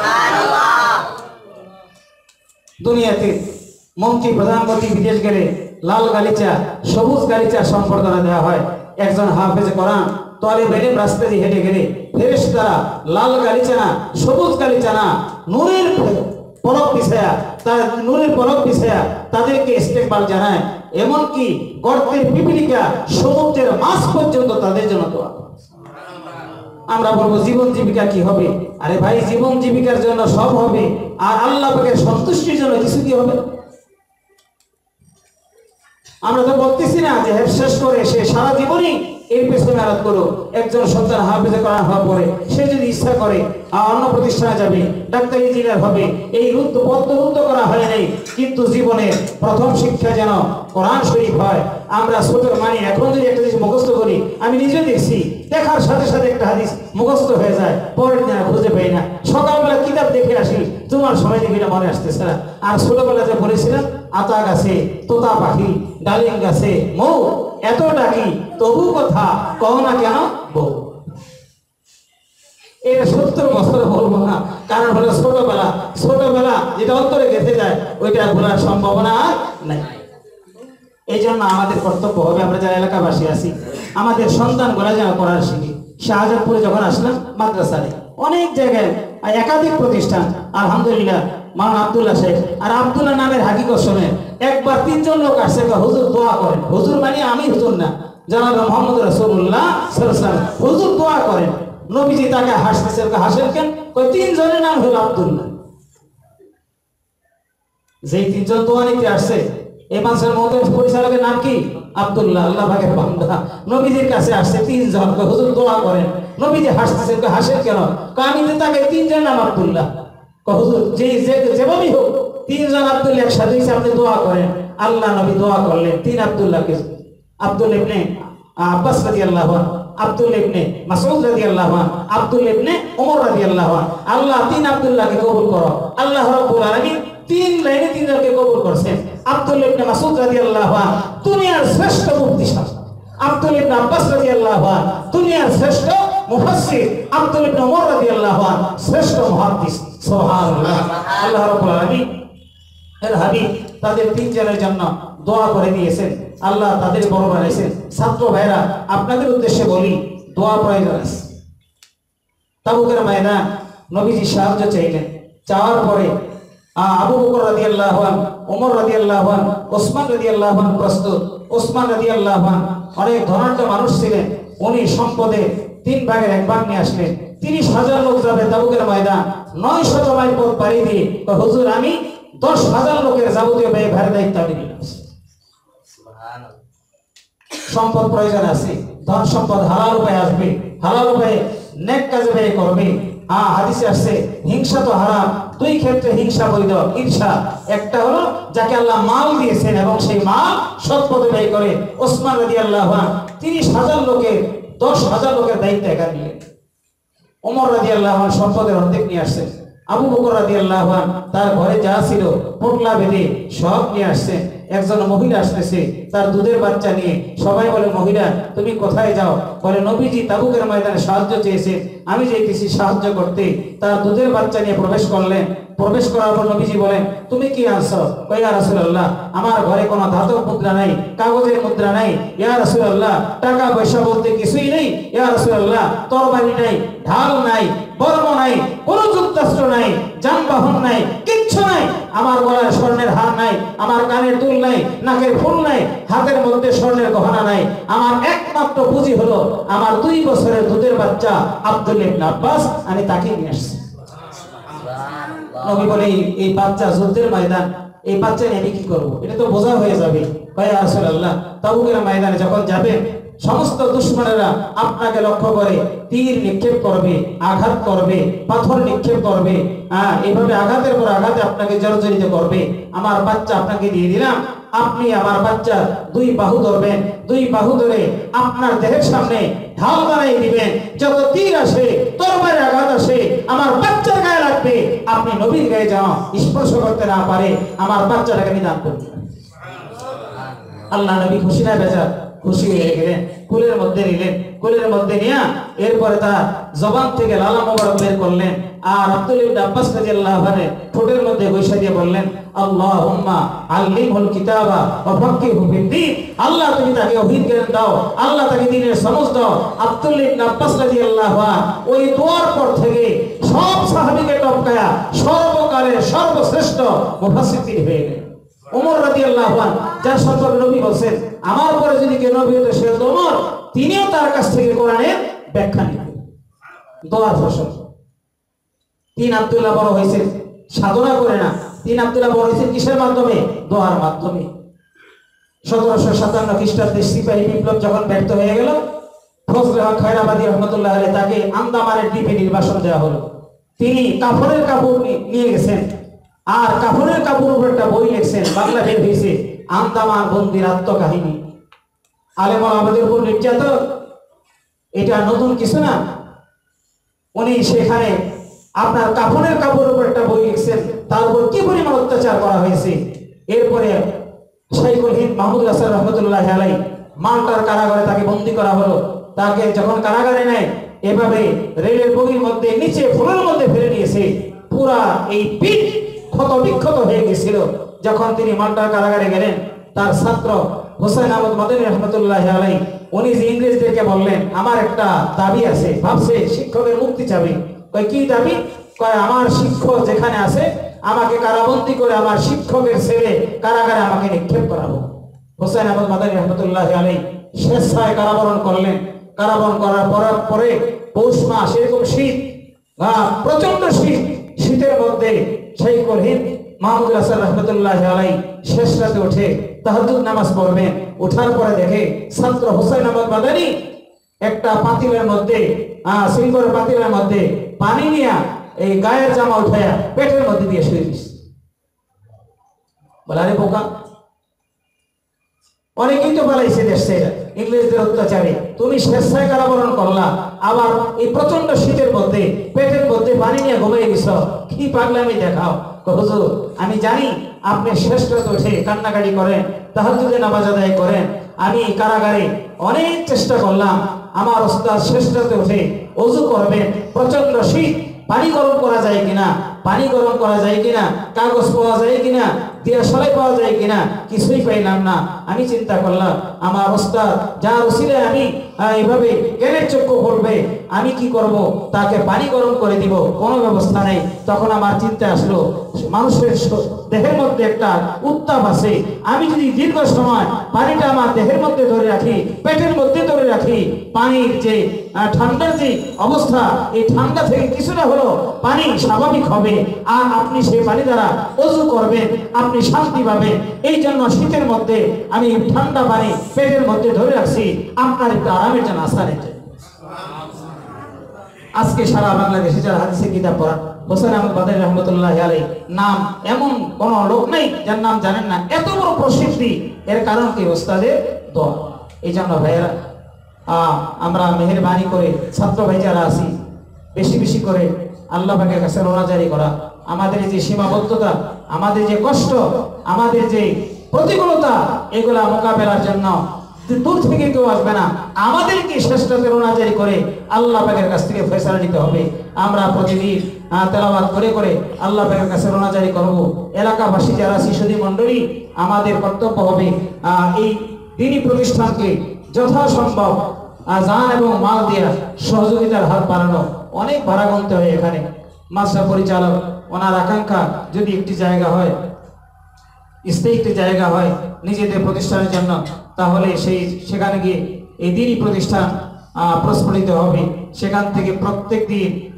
Speaker 3: দুনিয়াতে মন্ত্রী প্রধানমন্ত্রী বিদেশ গেলে লাল গালিচা সবুজ গালিচা সম্বর্ধনা দেওয়া হয়। একজন হাফেজ কোরআন তলিবে ইলম রাস্তা দিয়ে হেঁটে গেলে ফেরেশতারা লাল গালিচা না সবুজ গালিচা না নূরের পলক বিছায়া, তার নূরের পলক বিছায়া তাদেরকে ইস্তেকবাল জানায়। এমনকি গর্তের পিপিলিকা সমুদ্রের মাছ পর্যন্ত তাদের জন্য দোয়া। আমরা বলবো জীবন জীবিকা কি হবে? আরে ভাই, জীবন জীবিকার জন্য সব হবে, আর আল্লাহ পাকের সন্তুষ্টির জন্য কিছু কি হবে? আমরা তো বলতেছি না যে শেষ করে সে সারা জীবনই এর পেছনে মেহনত করো। একজন সন্তান হাফেজে কোরআন হওয়ার পরে সে যদি ইচ্ছা করে অন্য প্রতিষ্ঠানে যাবে, ডাক্তার ইঞ্জিনিয়ার হবে, এই রুদ্ধ করা হয় নাই, কিন্তু জীবনের প্রথম শিক্ষা যেন কোরআন শরীফ হয়। আমরা ছোট এখন যদি একটা জিনিস মুখস্থ করি, আমি নিজে দেখছি, দেখার সাথে সাথে একটা হাদিস মুখস্থ হয়ে যায়, পরের দিন খুঁজে পাই না। সকালবেলা কিতাব দেখে আসি, তোমার সময় দেখি না মনে আসতেছে না। আর ছোটবেলা যে বলেছিলাম, আতা গাছে তোতা পাখি, ডালিম গাছে মৌ, এত ডাকি তবু কথা কও না কেন বউ। এটা 70 বছর বলবো না, কারণ হলো ছোটবেলা যেটা অন্তরে গেঁথে যায় ওইটা ভোলার সম্ভাবনা আর নাই। এই জন্য আমাদের কর্তব্য হবে, আমরা যারা এলাকাবাসী আছি, আমাদের সন্তানগুলা যেন করার শিখি। শাহজাদপুরে যখন আসলাম মাদ্রাসায়, অনেক জায়গায় একাধিক প্রতিষ্ঠান, আলহামদুলিল্লাহ মাওলানা আব্দুল্লাহ শেখ আর আব্দুল্লাহ নামের হাকিকত শুনে একবার 3 জন লোক আসছে, হুজুর দোয়া করেন। হুজুর মানে আমি হুজুর না, জনাব মুহাম্মদ রাসূলুল্লাহ সাল্লাল্লাহু আলাইহি ওয়াসাল্লাম, হুজুর দোয়া করেন। নবীজি তাকে হাসতেছে, হাসেন কেন? কই 3 জনের নাম হলো আব্দুল্লাহ। যেই 3 জন দোয়া নিতে আসছে, এই মানুষের মতের পরিচালকের নাম কি? আব্দুল্লাহ, আল্লাহ পাকের বান্দা। নবীজির কাছে আসছে 3 জন, হুজুর দোয়া করেন। নবীজি হাসতেছে, হাসেন কেন? আমি যে তাকে 3 জন নাম আব্দুল্লাহ। হুজুর যেভাবেই হোক 3 জন আব্দুল্লাহ একসাথে আপনি দোয়া করেন। আল্লাহ নবী দোয়া করলেন 3 আব্দুল্লাহকে, আব্দুল ইবনে আব্বাস রাদিয়াল্লাহু আনহু, আব্দুল ইবনে মাসউদ রাদিয়াল্লাহু আনহু, আব্দুল ইবনে ওমর রাদিয়াল্লাহু আনহু। আল্লাহ 3 আব্দুল্লাহকে কবুল করো। আল্লাহ রাব্বুল আলামিন 3 লাইনে 3 জনকে কবুল করছেন। আব্দুল ইবনে মাসউদ রাদিয়াল্লাহু আনহু দুনিয়ার শ্রেষ্ঠ মুফতি সাহেব, আব্দুল ইবনে আব্বাস রাদিয়াল্লাহু আনহু দুনিয়ার শ্রেষ্ঠ মুফাসসির, আব্দুল ইবনে ওমর রাদিয়াল্লাহু আনহু শ্রেষ্ঠ মুহাদ্দিস। সুবহানাল্লাহ। আল্লাহ রাব্বুল আলামিন এর হাবিব তাদের 3 জনের জন্য দোয়া করে দিয়েছেন। আল্লাহ তাদের বড় বানাইছেন। ছাত্র ভাইরা, আপনাদের উদ্দেশ্যে বলি, দোয়া প্রয়োজন আছে। তাবুকের ময়দান নবীজি সাহায্য চাইলেন, চাওয়ার পরে আবু বকর রাদিয়াল্লাহু আনহু, ওমর রাদিয়াল্লাহু আনহু, ওসমান রাদিয়াল্লাহু আনহু প্রস্তুত। ওসমান রাদিয়াল্লাহু আনহু অনেক ধনাঢ্য মানুষ ছিলেন, উনি সম্পদে 3 ভাগের 1 ভাগ নিয়ে আসলেন। 30,000 লোক যাবে তাবুকের ময়দান, 900 মাইল পথ পাড়ি দিয়ে, হুজুর আমি 10,000 লোকের যাবতীয় ব্যয় ভার দায়িত্ব আমি নিলাম। সম্পদ প্রয়োজন আছে, ধন সম্পদ হালাল উপায়ে আসবে, হালাল উপায়ে নেক কাজে ব্যয় করবে। হাদিসে আসছে হিংসা তো হারাম, 2 ক্ষেত্রে হিংসা বৈধ। ঈর্ষা একটা হলো যাকে আল্লাহ মাল দিয়েছেন এবং সেই মাল সৎ পথে ব্যয় করে। ওসমান রাদিয়াল্লাহু আনহু 30,000 লোকের 10,000 লোকের দায়িত্ব একা নিলেন। ওমর রাদিয়াল্লাহু আনহু সম্পদের অর্ধেক নিয়ে আসছেন। আবু বকর রাদিয়াল্লাহু আনহু তার ঘরে যা ছিল পোটলা বেঁধে সব নিয়ে আসছেন। একজন মহিলা আসতেছে তার দুধের বাচ্চা নিয়ে। সবাই বলে, মহিলা তুমি কোথায় যাও? বলে, নবীজি তাবুকের ময়দানে সাহায্য চেয়েছেন, আমি যাইতেছি সাহায্য করতে। তার দুধের বাচ্চা নিয়ে প্রবেশ করলেন। প্রবেশ করার পর নবীজি বলেন, তুমি কি আনছো? কই, ইয়া রাসূলুল্লাহ আমার ঘরে কোনো ধাতব মুদ্রা নাই, কাগজের মুদ্রা নাই। ইয়া রাসূলুল্লাহ টাকা পয়সা বলতে কিছুই নেই। ইয়া রাসূলুল্লাহ তরবারি নাই, ঢাল নাই, বর্ম নাই, কোনো যুদ্ধাস্ত্র নাই, যানবাহন নাই, কিচ্ছু নাই। আমার গলায় স্বর্ণের হার নাই, আমার কানের দুল নাই, নাকের ফুল নাই, হাতের মধ্যে স্বর্ণের গহনা নাই। আমার একমাত্র পুঁজি হলো আমার 2 বছরের দুধের বাচ্চা আব্দুল ইবনে আব্বাস, আমি তাকে নিয়ে আসছি। নবী বলে এই বাচ্চা যুদ্ধের ময়দান, এই বাচ্চা নিয়ে আমি কি করবো, এটা তো বোঝা হয়ে যাবে। ভাই রাসূলুল্লাহ, তাবুকের ময়দানে যখন যাবেন সমস্ত দুশমনেরা আপনাকে লক্ষ্য করে তীর নিক্ষেপ করবে, আঘাত করবে, পাথর নিক্ষেপ করবে, এইভাবে আঘাতের পর আঘাতে আপনাকে জর্জরিত করবে। আমার বাচ্চা আপনাকে দিয়ে দিলাম, আপনি আমার বাচ্চা দুই বাহু ধরবেন, দুই বাহু ধরে আপনার দেহের সামনে ঢাল বানাই দিবেন। যত তীর আসে, তরবারির আঘাত আসে, আমার বাচ্চার গায়ে লাগবে, আপনি নবীর গায়ে যেন স্পর্শ করতে না পারে, আমার বাচ্চাটাকে আমি দান করব। আল্লাহ নবী খুশি না বেজার? খুশি হয়ে গেলেন, কুলের মধ্যে নিলেন, কুলের মধ্যে নিয়ে এরপরে তার জবান থেকে লালা মোবারক বের করলেন, আর আব্দুল্লাহ ইবনে আব্বাস রাদিয়াল্লাহু আনহু ঠোঁটের মধ্যে বৈশা দিয়ে বললেন, আল্লাহুম্মা আল্লিমহুল কিতাবা ওয়া ফাক্কিহু ফিদ্দীন। আল্লাহ তুমি তাকে অভিজ্ঞ জ্ঞান দাও, আল্লাহ তাকে দ্বীনের সমঝ দাও। আব্দুল্লাহ ইবনে আব্বাস রাদিয়াল্লাহু আনহু ওই দোয়ার পর থেকে সব সাহাবীকে টপকায়া সর্বকালের সর্বশ্রেষ্ঠ মুফাসসির হয়ে গেলেন। ওমর রাদিয়াল্লাহু আনহু, যার সম্পর্কে নবী বলেন আমার পরে যদি কেউ নবী হতো সে হতো ওমর, তিনিও তার কাছ থেকে কোরআনের ব্যাখ্যা নিতেন। দোয়ার ফসল। তিন আব্দুল্লাহ বড় হয়েছেন সাধনা করে না, তিন আব্দুল্লাহ বড় হয়েছেন কিসের মাধ্যমে? দোয়ার মাধ্যমে। 1757 খ্রিস্টাব্দে সিপাহী বিপ্লব যখন ব্যর্থ হয়ে গেল, ফজলে হক খায়রাবাদী রহমতুল্লাহ আলাইহি তাকে আন্দামানের দ্বীপে নির্বাসন দেওয়া হলো। তিনি কাফনের কাপড় নিয়ে গেছেন, আর কাফনের কাপড় উপর একটা বই লিখছেন, বাংলা বের হয়েছে, আন্দামান বন্দির আত্মকাহিনী। আলেম আমাদের উপর নির্যাতন, এটা নতুন কিছু না। উনি সেখানে আপনার কাফনের কাপড়ের উপর একটা বই লিখছেন, তার উপর কি পরিমাণ অত্যাচার করা হয়েছে। এরপরে শাইখুল হিন্দ মাহমুদুল হাসান রহমতুল্লাহ আলাইহি মাল্টার কারাগারে তাকে বন্দী করা হলো। তাকে যখন কারাগারে নেয়, এভাবে রেলের বগির মধ্যে নিচে ফুলের মধ্যে ফেলে দিয়েছে, পুরা এই পিঠ ক্ষত বিক্ষত হয়ে গেছিল। যখন তিনি মাল্টার কারাগারে গেলেন, তার ছাত্র হোসেন আহমদ মাদানী রহমতুল্লাহ আলাইহি উনি যে ইংরেজদেরকে বললেন আমার একটা দাবি আছে, ভাবছে শিক্ষকের মুক্তি চাবি। কয় কি দাবি? কয় আমার শিক্ষক যেখানে আছে আমাকে কারাবন্দী করে আমার শিক্ষকের ছেলে কারাগারে আমাকে নিক্ষেপ করাবো। হোসেন আহমদ মাদানী রহমতুল্লাহ আলাইহি স্বেচ্ছায় কারাবরণ করলেন। কারাবরণ করার পরে পৌষ মাস, এরকম শীত, প্রচন্ড শীত, শীতের মধ্যে শাইখুল হিন্দ মাহমুদুল হাসান রহমতুল্লাহ আলাইহি শেষ রাতে উঠে তাহাজ্জুদ নামাজ পড়বেন। ওঠার পরে দেখে ছাত্র হোসেন আহমদ মাদানী একটা পাতিলের মধ্যে, সিলভার পাতিলের মধ্যে পানি নিয়ে এই গায়ের জামা উঠায়া পেটের মধ্যে দিয়ে শুয়ে দিস। বলে আরে বোকা, অনেকেই তো পালাইছে দেশ ছেড়ে ইংরেজদের অত্যাচারে, তুমি স্বেচ্ছায় কারাবরণ করলা, আবার এই প্রচন্ড শীতের মধ্যে পেটের মধ্যে পানি নিয়ে ঘুমিয়ে গেছ, কি পাগলামি দেখাও। হুজুর আমি জানি আপনি শেষ রাতে উঠে কান্নাকাটি করেন, তাহাজ্জুদে নামাজ আদায় করেন, আমি কারাগারে অনেক চেষ্টা করলাম, আমার ওস্তাদ শেষ রাতে উঠে ওযু করবেন, প্রচন্ড শীত, পানি গরম করা যায় কিনা, পানি গরম করা যায় কিনা, কাগজ পাওয়া যায় কিনা, দিয়াশলাই পাওয়া যায় কিনা, কিছুই পাইলাম না। আমি চিন্তা করলাম আমার ওস্তাদ যার উসিলায় আমি এইভাবে জ্ঞানের চক্ষু খুলবে, আমি কি করব, তাকে পানি গরম করে দিব, কোনো ব্যবস্থা নেই। তখন আমার চিন্তা আসলো মানুষের দেহের মধ্যে একটা উত্তাপ আছে, আমি যদি দীর্ঘ সময় পানিটা আমার দেহের মধ্যে ধরে রাখি, পেটের মধ্যে ধরে রাখি, পানির যে ঠান্ডার যে অবস্থা, এই ঠান্ডা থেকে কিছুটা হলো পানি স্বাভাবিক হবে, আর আপনি সেই পানি দ্বারা ওযু করবেন, আপনি শান্তি পাবেন। এই জন্য শীতের মধ্যে আমি ঠান্ডা পানি পেটের মধ্যে ধরে রাখছি, আপনার একটু আরামের জন্য আস্থা নেই। আজকে সারা বাংলাদেশে যারা হাদিসের কিতাব পড়ান, হোসেন আহমদ মাদানী রহমতুল্লাহ আলাইহি নাম এমন কোন লোক নেই যার নাম জানেন না। এত বড় প্রসিদ্ধি, এর কারণ কি? ওস্তাদের দোয়া। এই জন্য ভাইয়েরা আমরা মেহেরবানি করে ছাত্র ভাই যারা আছি, বেশি বেশি করে আল্লাহ পাকের কাছে রোনাজারি করা, আমাদের যে সীমাবদ্ধতা, আমাদের যে কষ্ট, আমাদের যে প্রতিকূলতা, এগুলা মোকাবেলার জন্য দূর থেকে কেউ আসবে না, আমাদেরকে শ্রেষ্ঠতে রোনাজারি করে আল্লাহ পাকের কাছ থেকে ফয়সালা নিতে হবে। আমরা প্রতিদিন তেলাওয়াত করে করে আল্লাহ পাকের কাছে রোনাজারি করব। এলাকাবাসী যারা শিশুদি মণ্ডলী, আমাদের কর্তব্য হবে এই দ্বীনি প্রতিষ্ঠানকে যথাসম্ভব জান এবং মাল দিয়ে সহযোগিতার হাত বাড়ানো। অনেক ভাড়া গুনতে হয় এখানে। মাদ্রাসা পরিচালক ওনার আকাঙ্ক্ষা যদি একটি জায়গা হয়, স্থায়ী একটি জায়গা হয় নিজেদের প্রতিষ্ঠানের জন্য, তাহলে সেখানে গিয়ে এই দ্বীনি প্রতিষ্ঠান প্রস্ফুটিত হবে। সেখান থেকে প্রত্যেক দিন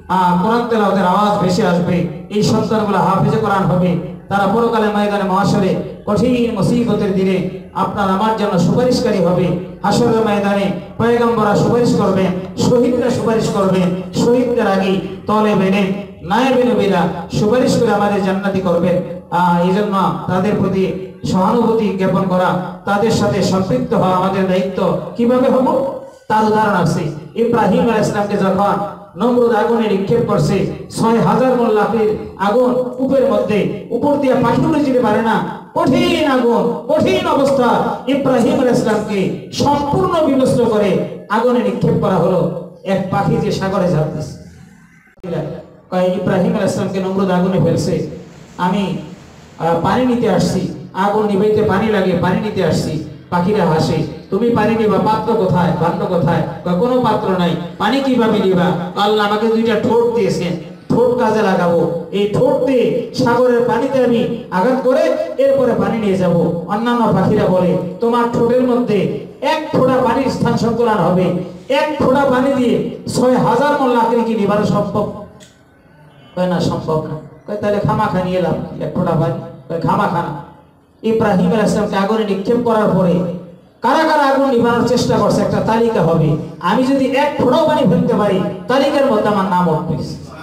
Speaker 3: কোরআন তেলাওয়াতের আওয়াজ বেশি আসবে, এই সন্তানগুলো হাফেজে কোরআন হবে, তারা পরকালে ময়দানে মহাশরে কঠিন মুসিবতের দিনে আপনার আমার জন্য সুপারিশকারী হবে। হাসরের ময়দানে পয়গম্বররা সুপারিশ করবেন, শহীদরা সুপারিশ করবেন, শহীদদের আগে তলেবে ইলম নায়েবে নবীরা সুপারিশ করে আমাদের জান্নাতি করবেন। এই জন্য তাদের প্রতি সহানুভূতি জ্ঞাপন করা, তাদের সাথে সম্পৃক্ত হওয়া আমাদের দায়িত্ব। কিভাবে হবো তার উদাহরণ আছে। ইব্রাহিম আলাইহিস সালামকে যখন নমরুদ আগুনে নিক্ষেপ করছে, ৬০০০ মণ লাকড়ির আগুন উপরের মধ্যে, উপর দিয়ে পাখিগুলো যেতে পারে না, কঠিন আগুন, কঠিন অবস্থা, ইব্রাহিম আলাইহিস সালামকে সম্পূর্ণ বিনষ্ট করে আগুনে নিক্ষেপ করা হলো। এক পাখি যে সাগরে যাচ্ছে, ইব্রাহিম আলাইহিস সালামকে নমরুদ আগুনে ফেলছে, আমি পানি নিতে আসছি, আগুন নিভাইতে পানি লাগে, পানি নিতে আসছি। পাখিরা হাসে, তুমি পানি নিবা, পাত্র কোথায়, পাত্র কোথায়? কোনো পাত্র নাই, পানি কিভাবে নিবা? আল্লাহ আমাকে দুইটা ঠোঁট দিয়েছেন, ঠোঁট কাজে লাগাবো, এই ঠোঁট দিয়ে সাগরের পানিতে আমি আঘাত করে এরপরে পানি নিয়ে যাব। অন্যান্য পাখিরা বলে তোমার ঠোঁটের মধ্যে এক ফোঁটা পানির স্থান সংকুলান হবে, এক ফোঁটা পানি দিয়ে ৬০০০ মণ লাকড়ি কি নিবানো সম্ভব? না, সম্ভব না। তাহলে খামাখা নিয়ে এলাম এক ফোঁটা পানি, খামাখা না। ইব্রাহিম আলাইহিস সালামকে আগুনে নিক্ষেপ করার পরে কারা কারা আগুন নিভানোর চেষ্টা করছে একটা তালিকা হবে। আমি যদি এক ফোঁটাও পানি ফেলতে পারি, তালিকার মধ্যে আমার নাম উঠবে।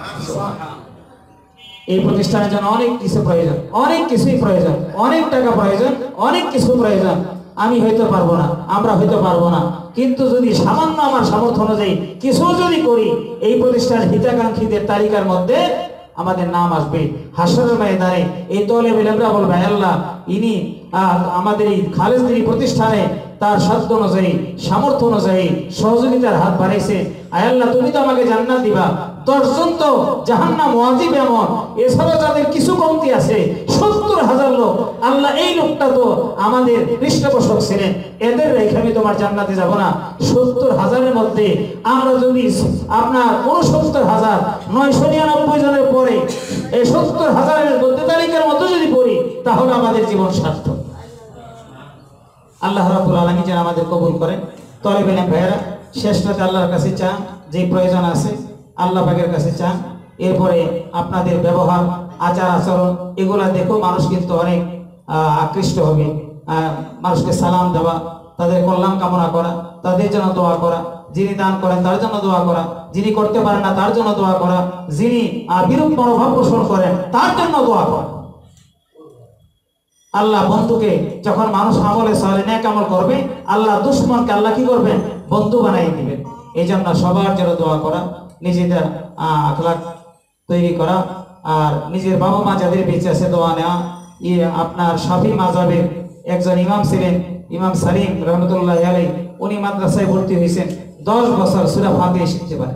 Speaker 3: এই প্রতিষ্ঠানের জন্য অনেক কিছু প্রয়োজন, অনেক কিছুই প্রয়োজন, অনেক টাকা প্রয়োজন, অনেক কিছু প্রয়োজন। আমি হয়তো পারবো না, আমরা হয়তো পারবো না, কিন্তু যদি সামান্য আমার সামর্থ্য অনুযায়ী কিছু যদি করি, এই প্রতিষ্ঠানের হিতাকাঙ্ক্ষীদের তালিকার মধ্যে আমাদের নাম আসবে। হাসরের ময়দানে এই তলেব ইলমরা বলবে, আল্লাহ ইনি আমাদের এই খালেসদিনী প্রতিষ্ঠানে তার সাধ্য অনুযায়ী, সামর্থ্য অনুযায়ী সহযোগিতার হাত বাড়াইছে। আয় আল্লাহ, তুমি তো আমাকে জান্নাত দিবা, ১০ জন তো জাহান্নাম ওয়াজিব এমন, এছাড়াও যাদের কিছু কমতি আছে ৭০,০০০ লোক। আল্লাহ, এই লোকটা তো আমাদের পৃষ্ঠপোষক ছিলেন, এদের রেখে আমি তোমার জান্নাতে যাব না। ৭০,০০০-এর মধ্যে আমরা যদি আপনার ৬৯,৯৯৯ জনের পরে এই ৭০,০০০-এর মধ্যে তালিকার মধ্যে যদি পড়ি, তাহলে আমাদের জীবন সার্থক। আল্লাহ রাব্বুল আলামিন যেন আমাদের কবুল করেন। তলেব ইলম ভাইয়েরা, শেষটাতে আল্লাহর কাছে চান, যে প্রয়োজন আছে আল্লাহ পাকের কাছে চান। এরপরে আপনাদের ব্যবহার, আচার আচরণ এগুলা দেখো মানুষ কিন্তু অনেক আকৃষ্ট হবে। মানুষকে সালাম দেওয়া, তাদের কল্যাণ কামনা করা, তাদের জন্য দোয়া করা, যিনি দান করেন তার জন্য দোয়া করা, যিনি করতে পারেন না তার জন্য দোয়া করা, যিনি বিরূপ মনোভাব পোষণ করেন তার জন্য দোয়া করা। আল্লাহ বন্ধুকে যখন মানুষ আমলে সালে নেক আমল করবে, আল্লাহ দুশমনকে আল্লাহ কি করবেন? বন্ধু বানিয়ে দিবেন। এই জন্য সবার জন্য দোয়া করা, নিজেদের আখলাক তৈরি করা, আর নিজের বাবা মা যাদের বেঁচে আছে দোয়া নেওয়া। আপনার শাফি মাযহাবের একজন ইমাম ছিলেন, ইমাম সালিম রহমতুল্লাহ আলাইহি, উনি মাদ্রাসায় ভর্তি হয়েছেন, ১০ বছর সূরা ফাতিহা শিখতে পারেন।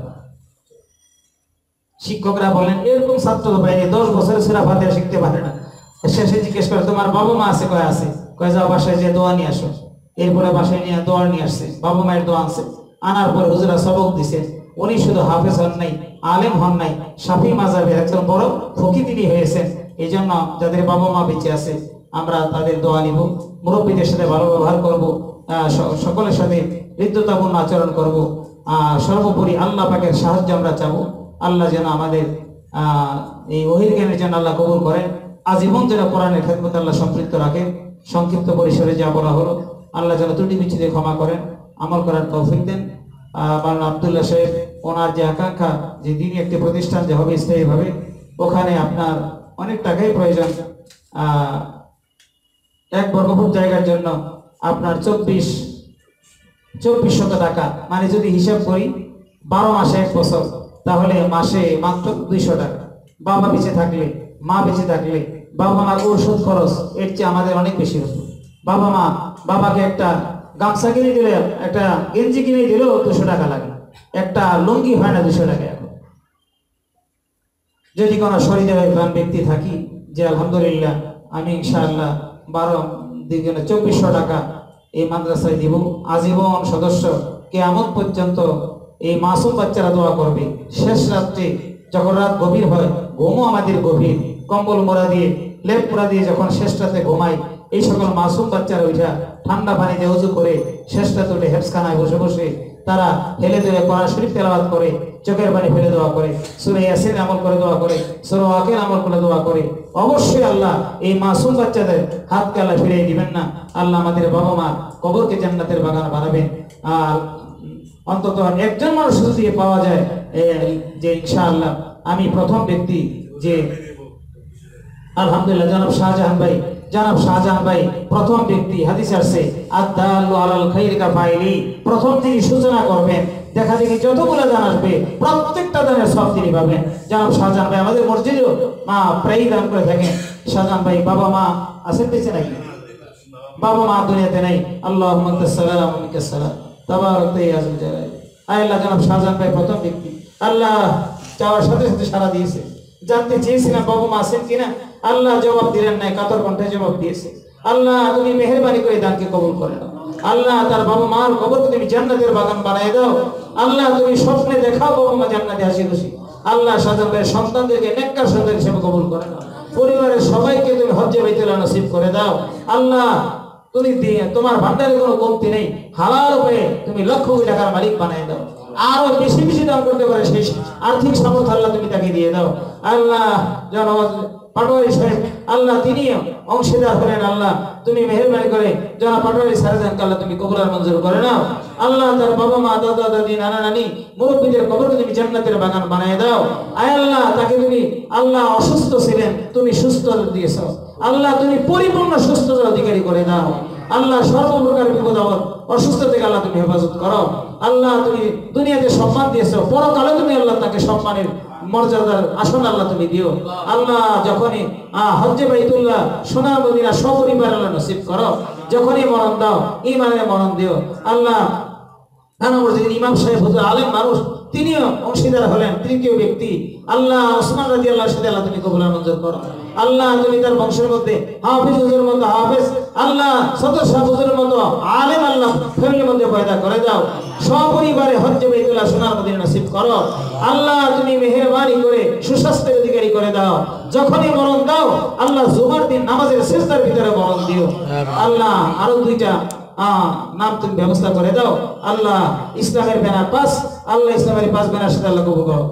Speaker 3: শিক্ষকরা বলেন এরকম ছাত্র তো পাইনি, ১০ বছর সূরা ফাতিহা শিখতে পারে না। শেষে জিজ্ঞেস করে তোমার বাবা মা আছে? কয় আছে। কয় যাও বাসায় যে দোয়া নিয়ে আসো। এরপরে বাসায় নিয়ে দোয়া নিয়ে আসছে, বাবা মায়ের দোয়া আনছে, আনার পরে হুজুরা সবক দিছে। উনি শুধু হাফেজ হন নাই, আলেম হন নাই, শাফি মাযহাবের একজন বড় ফকিহ তিনি হয়েছেন। এই জন্য যাদের বাবা মা বেঁচে আছে আমরা তাদের দোয়া নিব, মুরব্বীদের সাথে ভালো ব্যবহার করব, সকলের সাথে হৃদ্যতাপূর্ণ আচরণ করব। সর্বোপরি আল্লাহ পাকের সাহায্য আমরা চাবো। আল্লাহ যেন আমাদের এই ওহীর জ্ঞানের জন্য আল্লাহ কবুল করেন, আজীবন যেন কোরআনের খেদমতে আল্লাহ সম্পৃক্ত রাখেন। সংক্ষিপ্ত পরিসরে যা বলা হলো, আল্লাহ যেন ত্রুটি বিচ্ছুতি ক্ষমা করেন, আমল করার তৌফিক দেন। মাওলানা আব্দুল্লাহ সাহেব ওনার যে আকাঙ্ক্ষা যে দিনই একটি প্রতিষ্ঠান যে হবে স্থায়ীভাবে, ওখানে আপনার অনেক টাকাই প্রয়োজন। ১ বর্গফুট জায়গার জন্য আপনার ২৪শত টাকা, মানে যদি হিসাব করি ১২ মাসে 1 বছর, তাহলে মাসে মাত্র ২০০ টাকা। বাবা বেঁচে থাকলে, মা বেঁচে থাকলে বাবা মার ঔষধ খরচ এর চেয়ে আমাদের অনেক বেশি হতো। বাবাকে একটা গামছা কিনে দিলে, একটা গেঞ্জি কিনে দিলেও ২০০ টাকা লাগে, একটা লুঙ্গি হয় না ২০০ টাকা। এখন যদি কোনো সহৃদয় ব্যক্তি থাকি যে আলহামদুলিল্লাহ আমি ইনশাআল্লাহ ২৪০০ টাকা এই মাদ্রাসায় দিব, আজীবন সদস্য, কিয়ামত পর্যন্ত এই মাসুম বাচ্চারা দোয়া করবে। শেষ রাত্রে যখন রাত গভীর হয়, ঘুমও আমাদের গভীর, কম্বল মোড়া দিয়ে লেপ পোড়া দিয়ে যখন শেষ রাতে ঘুমাই, এই সকল মাসুম বাচ্চারা উঠা ঠান্ডা পানিতে উজু করে শেষ রাতে উঠে হেফজখানায় বসে বসে তারা ফেলে দিয়ে কোরআন শরীফ তেলাওয়াত করে, চোখের পানি ফেলে দোয়া করে, সূরা ইয়াসিন আমল করে দোয়া করে, সূরা ওয়াকিয়া আমল করে দোয়া করে। অবশ্যই আল্লাহ এই মাসুম বাচ্চাদের হাতকে আল্লাহ ফিরিয়ে দিবেন না। আল্লাহ আমাদের বাবা মা কবরকে জান্নাতের বাগান বানাবেন। আর অন্তত একজন মানুষ যদি পাওয়া যায় যে ইনশাআল্লাহ আমি প্রথম ব্যক্তি যে আলহামদুলিল্লাহ জনাব শাহজাহান ভাই প্রথম ব্যক্তি হাদিসে আসছে আদাল্লু আলাল খাইরি কাফাইলি, প্রথম তিনি সূচনা করবেন, দেখা দেখি যতগুলো দান আসবে প্রত্যেকটা দানের সব তিনি পাবেন। জনাব শাহজাহান ভাই আমাদের মসজিদেও প্রায়ই দান করে থাকেন। শাহজাহান ভাই বাবা মা আছেন বেঁচে নাকি? বাবা মা দুনিয়াতে নাই। আল্লাহুম্মা তাসাল্লাম ওয়া মিনকাস সালাম তাবারাকতা ইয়া যাল জালাল। আল্লাহ জনাব শাহজাহান ভাই প্রথম ব্যক্তি, আল্লাহ চাওয়ার সাথে সাথে সাড়া দিয়েছে। জানতে চেয়েছিলাম বাবা মা আছেন কিনা, আল্লাহ জবাব দিলেন নাই, কাতর কণ্ঠে জবাব দিয়েছে। আল্লাহ তুমি মেহেরবানি করে দানকে কবুল করে নাও। আল্লাহ তার বাবা মার কবরকে তুমি জান্নাতের বাগান বানিয়ে দাও। আল্লাহ তুমি স্বপ্নে দেখাও বাবা মা জান্নাতে হাসি খুশি। আল্লাহ শাহজাহান ভাইয়ের সন্তানদেরকে নেককার সন্তান হিসেবে কবুল করে নাও। পরিবারের সবাইকে তুমি হজ্জে বাইতুল্লাহ নসিব করে দাও। আল্লাহ তুমি তোমার ভান্ডারে কোনো কমতি নেই, হালাল হয়ে তুমি লক্ষ কোটি টাকার মালিক বানিয়ে দাও। আরো বেশি বেশি দান করতে পারে সেই আর্থিক সামর্থ্য আল্লাহ তুমি তাকে দিয়ে দাও। আল্লাহ জনাব পাটোয়ারি সাহেব আল্লাহ তিনি অংশীদার হলেন, আল্লাহ তুমি মেহেরবানি করে জনাব পাটোয়ারি সাহেবকে আল্লাহ তুমি কবুল আর মঞ্জুর করে নাও। আল্লাহ তার বাবা মা দাদা দাদি নানা নানি মুরব্বীদের কবরকে তুমি জান্নাতের বাগান বানিয়ে দাও। আয় আল্লাহ তাকে তুমি আল্লাহ অসুস্থ ছিলেন তুমি সুস্থ দিয়েছো, আল্লাহ তুমি পরিপূর্ণ সুস্থতার অধিকারী করে দাও। আল্লাহ সর্বপ্রকার বিপদ আপদ অসুস্থ থেকে আল্লাহ তুমি হেফাজত করো। আল্লাহ তুমি দুনিয়াতে সম্মান দিয়েছো, পরকালে তুমি আল্লাহ তাকে সম্মানের মর্যাদার আসন আল্লাহ তুমি দিও। আল্লাহ যখনই হজ্জে বাইতুল্লাহ সোনার মদিনা সপরিবার আল্লাহ নসিব করো, যখনই মরণ দাও ঈমানের মরণ দিও। আল্লাহ ইমাম সাহেব হুজুর আলেম মানুষ, তিনিও অংশীদার হলেন, তৃতীয় ব্যক্তি। আল্লাহ ওসমান রাদিয়াল্লাহু সাথে আল্লাহ তুমি কবুল মঞ্জুর করো। আল্লাহ তুমি তার বংশের মধ্যে হাফেজ হুজুরের মতো হাফেজ, আল্লাহ সদর সাহেব হুজুরের মতো আলেম আল্লাহ ফ্যামিলির মধ্যে পয়দা করে দাও। সপরিবারে হজ্জে বাইতুল্লাহ সোনার মদিনা নসিব করো। আল্লাহ তুমি মেহেরবানি করে সুস্বাস্থ্যের অধিকারী করে দাও। যখনই মরণ দাও আল্লাহ জুমার দিন নামাজের সিজদার ভিতরে মরণ দিও। আল্লাহ আরো দুইটা নাম তুমি ব্যবস্থা করে দাও। আল্লাহ ইসলামের ব্যানার পাস, আল্লাহ ইসলামের পাস ব্যানার সাথে আল্লাহ কবুল করো।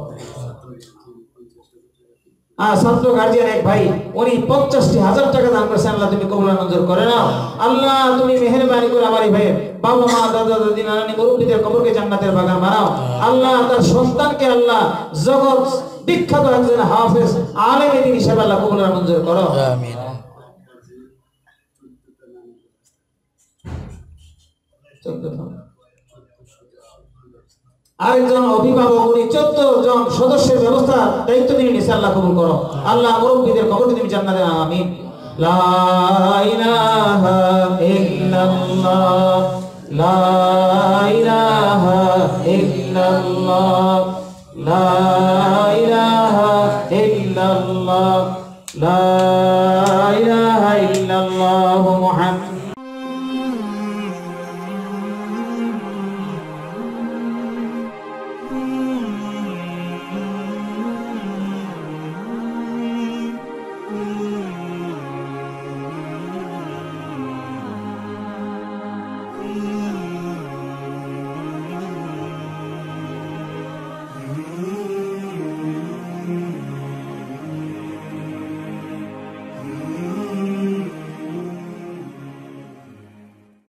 Speaker 3: ছাত্র গার্জিয়ান এক ভাই উনি 50,000 টাকা দান করেছেন, আল্লাহ তুমি কবুল মঞ্জুর করে নাও। আল্লাহ তুমি মেহেরবানি করে আমার এই ভাইয়ের বাবা মা দাদা দাদি নানানি মুরব্বীদের কবরকে জান্নাতের বাগান বানাও। আল্লাহ তার সন্তানকে আল্লাহ জগৎ বিখ্যাত একজন হাফেজ আলেম দ্বীন হিসেবে আল্লাহ কবুল মঞ্জুর করো। আমিন। আরেকজন অভিভাবক উনি 14 জন সদস্যের ব্যবস্থা দায়িত্ব নিয়ে নিছে, আল্লাহ কবুল করো। আল্লাহ মুরব্বীদের কবরকে তুমি জান্নাতে আমিন। লা ইলাহা ইল্লাল্লাহ লা ইলাহা ইল্লাল্লাহ লা ইলাহা ইল্লাল্লাহ লা ইলাহা ইল্লাল্লাহ মুহাম্মাদ